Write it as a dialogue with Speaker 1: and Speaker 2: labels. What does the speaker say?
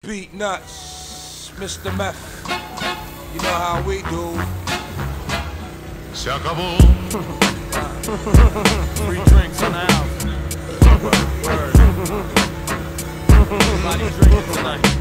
Speaker 1: Beat Nuts, Mr. Meth. You know how we do.
Speaker 2: Se acabó.
Speaker 3: Free drinks in the house. Everybody drinking tonight.